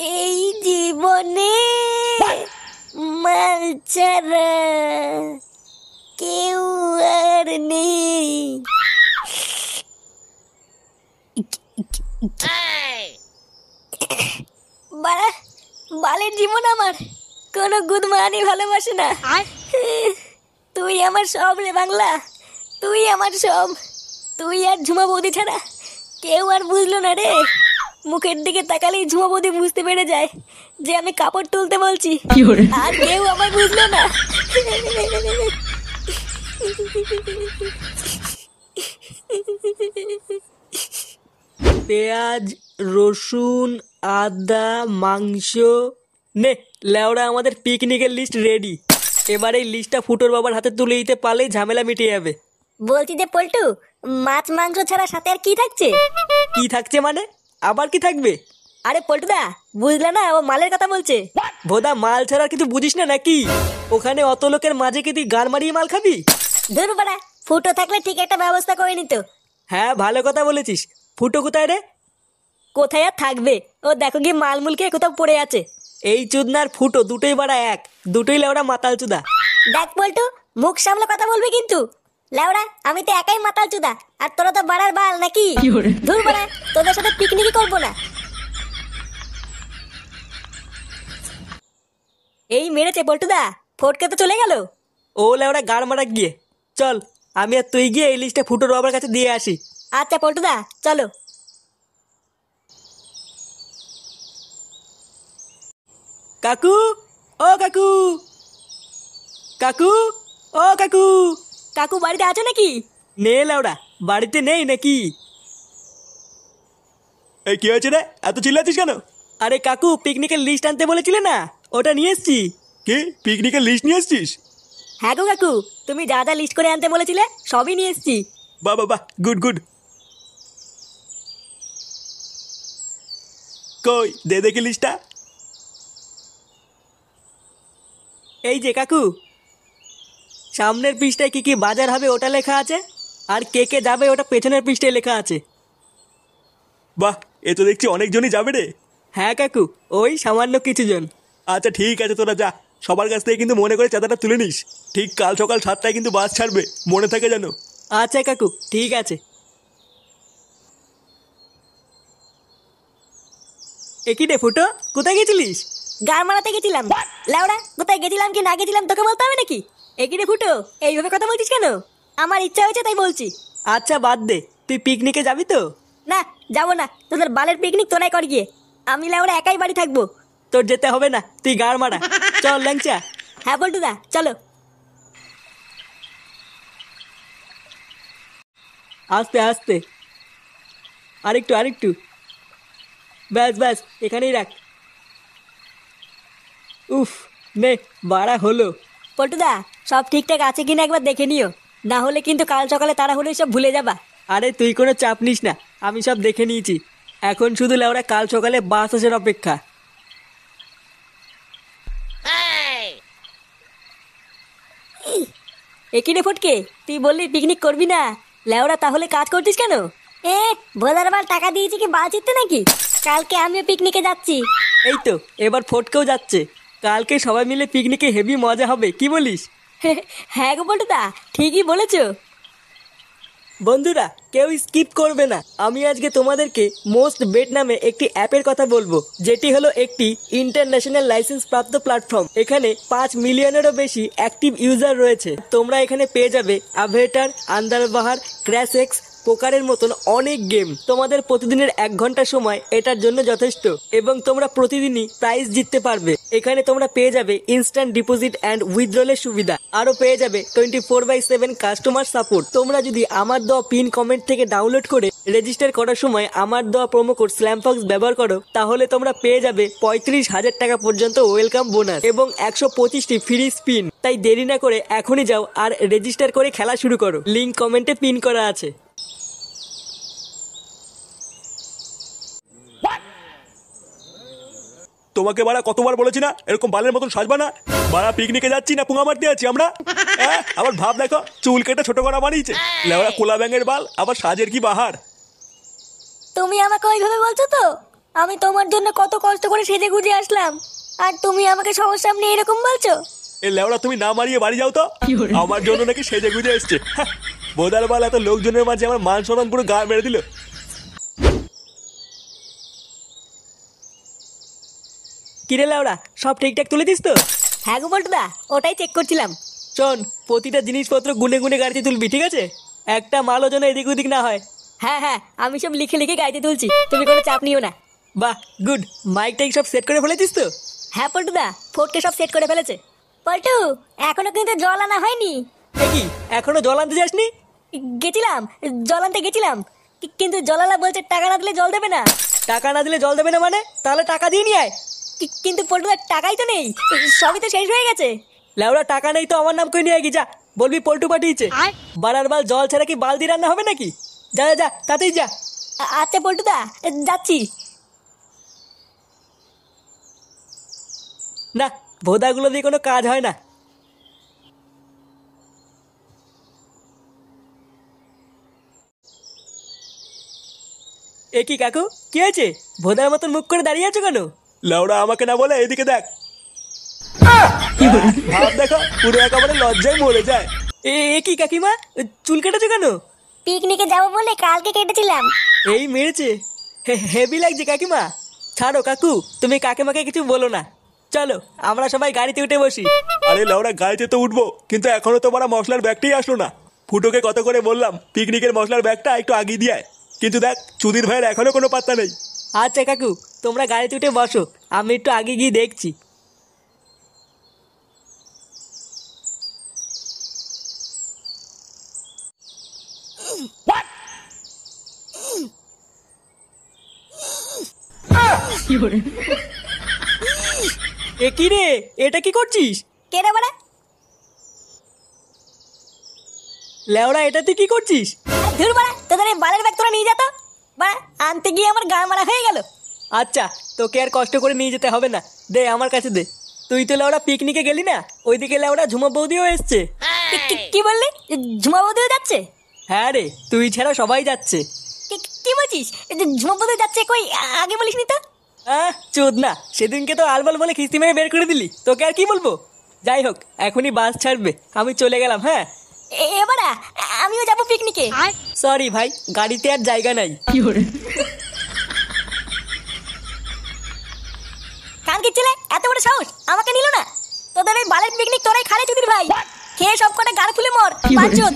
এই জীবনে মাল ছাড়া কেউ আর নেই। বাড়া, বালের জীবন আমার, কোনো গুদমানি ভালোবাসে না। তুই আমার সব রে বাংলা, তুই আমার সব। তুই আর ঝুমা বৌদি ছাড়া কেউ আর বুঝলো না রে। মুখের দিকে তাকালেই ঝুমা বৌদি বুঝতে পেরে যায় যে আমি কাপড় তুলতে বলছি, আর কেউ আমার বুঝলো না। পেঁয়াজ, রসুন, আদা, মাংস নে লেওড়া, আমাদের পিকনিকের লিস্ট রেডি। এবার এই লিস্টটা ফুটোর বাবার হাতে তুলে দিতে পারলেই ঝামেলা মিটে যাবে। বলছি যে পল্টু, মাছ মাংস ছাড়া সাথে আর কি থাকছে? কি থাকছে মানে? আবার কি থাকবে? আরে পল্টুদা, বুঝলে না, ও মালের কথা বলছে। ভোদা, মাল ছাড়া কিছু বুঝিস না নাকি? ওখানে অত লোকের মাঝে কি তুই গান মারিয়ে মাল খাবি? ধুর বাড়া, ফুটো থাকলে ঠিক একটা ব্যবস্থা করে নিত। হ্যাঁ, ভালো কথা বলেছিস। ফুটো কোথায় রে? কোথায় আর থাকবে, ও দেখো গিয়ে মালমুলকে কোথাও পড়ে আছে। এই চুদনার ফুটো দুটোই বাড়া এক, দুটোই লেওড়া মাতাল চুদা। দেখ পল্টু, মুখ সামলে কথা বলবি কিন্তু। লেওড়া, আমি তো একাই মাতাল চুদা, আর তোরা তো বাড়ার বাল নাকি? ধুর বাড়া, তোদের সাথে পিকনিকই করবো না। এই মেরেছে পল্টুদা, ফটকে তো চলে গেল। ও লেওড়া গাড় মারা গিয়ে। চল, আমি আর তুই গিয়ে এই লিস্টটা ফুটোর বাবার কাছে দিয়ে আসি। আচ্ছা পল্টুদা, চলো। কাকু, ও কাকু, কাকু, ও কাকু। কাকু বাড়িতে আছো নাকি? নে লেওড়া, বাড়িতে নেই নাকি? এই কি হয়েছে রে, এত চিল্লাচ্ছিস কেন? আরে কাকু, পিকনিকের লিস্ট আনতে বলেছিলে না, ওটা নিয়ে এসছি। কি পিকনিকের লিস্ট নিয়ে এসছিস? হ্যাঁ গো কাকু, তুমি যা যা লিস্ট করে আনতে বলেছিলে সবই নিয়ে এসছি। বাহ বাহ বাহ, গুড গুড। কই দে দেখি লিস্টটা। এই যে কাকু, সামনের পৃষ্ঠায় কি কি বাজার হবে ওটা লেখা আছে, আর কে কে যাবে ওটা পেছনের পৃষ্ঠায় লেখা আছে। বাহ, এ তো দেখছি অনেকজনই যাবে রে। হ্যাঁ কাকু, ওই সামান্য কিছু জন। আচ্ছা ঠিক আছে, তোরা যা, সবার কাছ থেকে কিন্তু মনে করে চাঁদাটা তুলে নিস। ঠিক কাল সকাল 7টায় কিন্তু বাস ছাড়বে, মনে থাকে যেন। আচ্ছা কাকু, ঠিক আছে। একই রে ফুটো, কোথায় গেছিলিস? গান মারাতে গেছিলাম। লাউড়া, কোথায় গেছিলাম কি না গেছিলাম তোকে বলতে হবে নাকি? একই রে ফুটো, এইভাবে কথা বলছিস কেন? আমার ইচ্ছা হয়েছে তাই বলছি। আচ্ছা বাদ দে, তুই পিকনিকে যাবি তো? না, যাবো না, তোদের বালের পিকনিক তোরাই কর গিয়ে। আমি লাউড়া একাই বাড়ি থাকবো। তোর যেতে হবে না, তুই গাড় মারা। চল ল্যাংচা। হ্যাঁ পল্টুদা, চলো। আস্তে আস্তে, আরেকটু আরেকটু, ব্যাস ব্যাস, এখানেই রাখ। উফ, নে বাড়া হলো। পল্টুদা, সব ঠিকঠাক আছে কিনা একবার দেখে নিও, না হলে কিন্তু কাল সকালে তারা হলে সব ভুলে যাবা। আরে তুই কোনো চাপ নিস না, আমি সব দেখে নিয়েছি। এখন শুধু লেওরা কাল সকালে বাস আসার অপেক্ষা। একই রে ফটকে, তুই বললি পিকনিক করবি না, লেওরা তাহলে কাজ করছিস কেন? ভোলার বার টাকা দিয়েছি কি বাল চিত্তে নাকি? কালকে আমিও পিকনিকে যাচ্ছি। এই তো, এবার ফটকেও যাচ্ছে। কালকে সবাই মিলে পিকনিকে হেভি মজা হবে, কি বলিস? হ্যাঁ গো পল্টুদা, ঠিকই বলেছো। বন্ধুরা, কেউ স্কিপ করবে না। আমি আজকে তোমাদেরকে মোস্ট বেট নামে একটি অ্যাপের কথা বলবো, যেটি হলো একটি ইন্টারন্যাশনাল লাইসেন্স প্রাপ্ত প্ল্যাটফর্ম। এখানে 5 মিলিয়নেরও বেশি অ্যাক্টিভ ইউজার রয়েছে। তোমরা এখানে পেয়ে যাবে অ্যাভেটার, আন্দারবাহার, ক্র্যাশ এক্স, পোকারের মতন অনেক গেম। তোমাদের প্রতিদিনের 1 ঘন্টা সময় এটার জন্য যথেষ্ট, এবং তোমরা প্রতিদিনই প্রাইজ জিততে পারবে। এখানে তোমরা পেয়ে যাবে ইনস্ট্যান্ট ডিপোজিট অ্যান্ড উইথড্রলের সুবিধা, আরো পেয়ে যাবে 24/7 কাস্টমার সাপোর্ট। তোমরা যদি আমার দেওয়া পিন কমেন্ট থেকে ডাউনলোড করে রেজিস্টার করার সময় আমার দেওয়া প্রোমো কোড স্ল্যামফক্স ব্যবহার করো, তাহলে তোমরা পেয়ে যাবে 35,000 টাকা পর্যন্ত ওয়েলকাম বোনাস এবং 125টি ফ্রি স্পিন। তাই দেরি না করে এখনই যাও আর রেজিস্টার করে খেলা শুরু করো। লিংক কমেন্টে পিন করা আছে। তোমাকে বাড়া কতবার বলেছি না এরকম বালের মতন সাজবা না। বাড়া পিকনিকে যাচ্ছি না পুঙা মারতে আছি আমরা। আবার ভাব দেখো, চুল কেটে ছোট করা বানিয়েছে, লেওড়া কোলা ব্যাঙের বাল, আবার সাজের কি বাহার। তুমি আমাকে ওইভাবে বলছো তো? আমি তোমার জন্য কত কষ্ট করে সেজে গুজে আসলাম, আর তুমি আমাকে সবার সামনে এরকম বলছো? এ লেওড়া তুমি না মারিয়ে বাড়ি যাও তো। আমার জন্য নাকি সেজে গুজে এসছে। বোদার বাল এত লোকজনের মাঝে আমার মান সম্মান পুরো গা মেরে দিল। কিরে লাউড়া, সব ঠিকঠাক তুলে দিস তো? হ্যাঁ গো বল্টুদা, ওটাই চেক করছিলাম। শোন, প্রতিটা জিনিসপত্র গুনে গুনে গাড়িতে তুলবি, ঠিক আছে? একটা মালও যেন এদিক ওদিক না হয়। হ্যাঁ হ্যাঁ, আমি সব লিখে লিখে গাইতে তুলছি, তুমি কোনো চাপ নিও না। বাহ, গুড। মাইক টাইক সব সেট করে ফেলেছিস তো? হ্যাঁ পল্টুদা, ফোর্টকে সব সেট করে ফেলেছে। পল্টু, এখনো কিন্তু জল আনা হয়নি। এ কি, এখনো জল আনতে যাসনি? গেছিলাম, জল আনতে গেছিলাম, কিন্তু জলালা বলছে টাকা না দিলে জল দেবে না। টাকা না দিলে জল দেবে না মানে? তাহলে টাকা দিয়ে নিয়ে আয়। কিন্তু পল্টুদার টাকাই তো নেই, সবই তো শেষ হয়ে গেছে। লেওড়া, টাকা নেই তো আমার নাম করে নিয়ে গিয়ে যা, বলবি পল্টু পাঠিয়েছে। বারার বাল জল ছাড়া কি বালতি রান্না হবে নাকি? যা যা যা, তাতেই যা। আচ্ছা পল্টুদা, যাচ্ছি। না, ভোদাগুলো দিয়ে কোনো কাজ হয় না। এ কি কাকু, কি হয়েছে? ভোদার মতন মুখ করে দাঁড়িয়ে আছো কেন? লেওড়া আমাকে না বলে এদিকে দেখ। ভাব দেখো, পুরো একেবারে লজ্জায় মরে যায়। এ কি কাকিমা, চুল কেটেছো কেন? পিকনিকে যাবো বলে কালকে কেটেছিলাম। এই মেরেছে, হেভি লাগছে কাকিমা। ছাড়ো কাকু, তুমি কাকিমাকে কিছু বলো না। চলো আমরা সবাই গাড়িতে উঠে বসি। আরে লেওড়া, গাড়িতে তো উঠবো, কিন্তু এখনো তো বড় মশলার ব্যাগটাই আসলো না। ফুটোকে কত করে বললাম পিকনিকের মশলার ব্যাগটা একটু আগিয়ে দিয়ে আয়, কিন্তু দেখ চুদির ভাইয়ের এখনো কোনো পাত্তা নেই। আচ্ছা কাকু, তোমরা গাড়িতে উঠে বসো, আমি একটু আগে গিয়ে দেখছি। এ কি রে, এটা কি করছিস? কে রে বাড়া? লেওড়া, এটা তুই কি করছিস? ধুর বাড়া, তোদের এই বালের ব্যাগ তোরা নিয়ে যা তো। বাড়া, আনতে গিয়ে আমার গা মারা হয়ে গেল। আচ্ছা, তোকে আর কষ্ট করে নিয়ে যেতে হবে না, দে আমার কাছে দে। তুই তো লেওড়া পিকনিকে গেলি না, ওইদিকে লেওড়া ঝুমা বৌদিও এসছে। কি বললি? ঝুমা বৌদিও যাচ্ছে? হ্যাঁ রে, তুই ছাড়া সবাই যাচ্ছে। কি বলছিস? ঝুমা বৌদি যাচ্ছে কই? আগে বলিসনি তো। চোদ না, সেদিনকে তো আলবাল বলে খিস্তি মেরে বের করে দিলি, তোকে আর কি বলবো। যাই হোক, এখনই বাস ছাড়বে, আমি চলে গেলাম। হ্যাঁ এবারা আমিও যাবো পিকনিকে। সরি ভাই, গাড়িতে আর জায়গা নাই। কানকি ছেলে, এত বড় সাহস, আমাকে নিল না। তোদের এই বালের পিকনিক তোরাই খারে চুদির ভাই, খেয়ে সব কটা গাড় ফুলে মর পাঁচজন।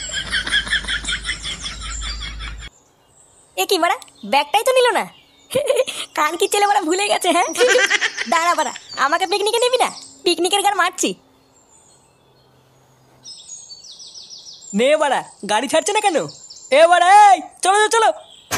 এ কি বাড়া, ব্যাগটাই তো নিল না। কানকি ছেলে বাড়া ভুলে গেছে। হ্যাঁ দাঁড়া বাড়া, আমাকে পিকনিকে নিবি না? পিকনিকের গান মারছি। নে বাড়া, গাড়ি ছাড়ছে না কেন? এ বাড়া, এই চলো চলো চলো।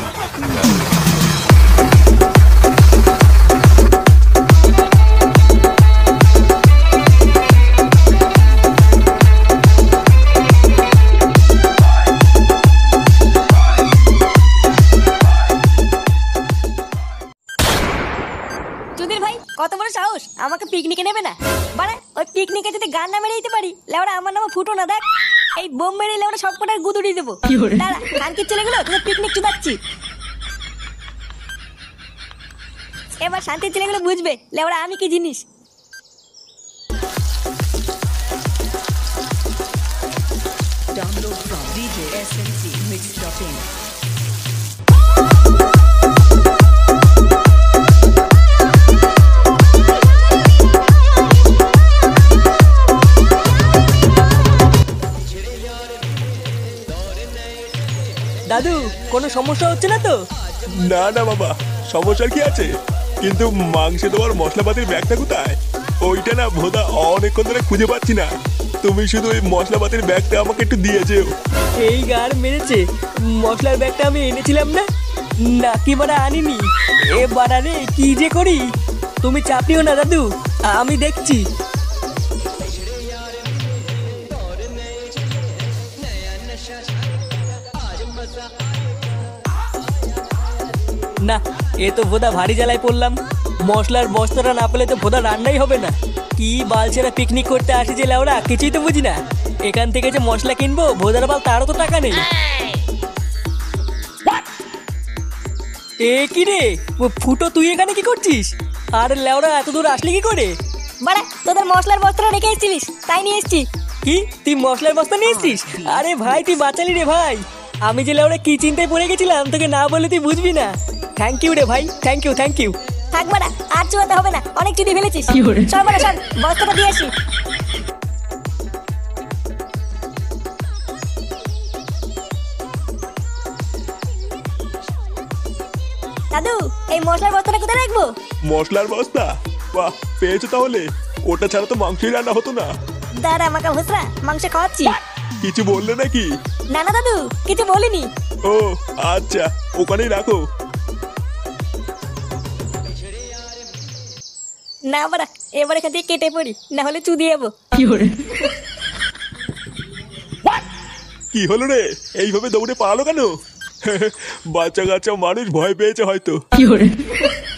চুদির ভাই, কত বড় সাহস, আমাকে পিকনিকে নেবে না? বাড়া, ওই পিকনিকে যদি গান না মেরে দিতে পারি, লেওড়া আমার নামে ফুটো না। দেখ, এই বোম মেরে লেওড়া সব কটার গুদুড়ি দেবো। দাঁড়া, কানকির ছেলেগুলো তোদের পিকনিক চুদাচ্ছি। এবার শান্তির ছেলেগুলো বুঝবে লেওড়া আমি কি জিনিস। Download from DJ SMC Mix.in. দাদু, কোনো সমস্যা হচ্ছে না তো? না না বাবা, সমস্যার কি আছে, কিন্তু মাংসে তোমার মশলাপাতির ব্যাগটা কোথায়? ওইটা না ভোদা অনেকক্ষণ ধরে খুঁজে পাচ্ছি না। তুমি শুধু ওই মশলাপাতির ব্যাগটা আমাকে একটু দিয়ে যেও। এই গার মেরেছে, মশলার ব্যাগটা আমি এনেছিলাম না, নাকি বাড়া আনিনি। এ বাড়া রে, কি যে করি। তুমি চাপ নিও না দাদু, আমি দেখছি। না, এ তো ভোদা ভারী জ্বালায় পড়লাম। মশলার বস্তাটা না পেলে তো ভোদা রান্নাই হবে না। কি বালছেরা পিকনিক করতে আসি যে লেওড়া, কিছুই তো বুঝি না। এখান থেকে যে মশলা কিনবো, ভোদার বাল তারও তো টাকা নেই। এ কি রে ফুটো, তুই এখানে কি করছিস? আর লেওরা এত দূর আসলি কি করে? বাড়া, তোদের মশলার বস্তাটা রেখে এসেছিলিস, তাই নিয়ে এসেছি। কি তুই মশলার বস্তা নিয়ে এসছিস? আরে ভাই তুই বাঁচালি রে ভাই। আমি যে লেওরা কি চিন্তায় পড়ে গেছিলাম, তোকে না বলে তুই বুঝবি না। থ্যাংক ইউ রে ভাই, থ্যাংক ইউ থ্যাংক ইউ। থাক বাড়া, আর চুয়াতে হবে না, অনেক চুদি ফেলেছিস। চল বাড়া চল, বস্তাটা দিয়ে আসি। দাদু, এই মশলার বস্তাটা কোথায় রাখবো? মশলার বস্তা? বাহ, পেয়েছো তাহলে। ওটা ছাড়া তো মাংসই রান্না হতো না। দাঁড়া মাকা ভুসরা, মাংস খাওয়াচ্ছি। কিছু বললে নাকি? না না দাদু, কিছু বলিনি। ও আচ্ছা, ওখানেই রাখো। না বাড়া, এবার এখান থেকে কেটে পড়ি, না হলে চুদি যাবো। কি হলো রে, এইভাবে দৌড়ে পালালো কেন? বাচ্চা কাচ্চা মানুষ ভয় পেয়েছে হয়তো।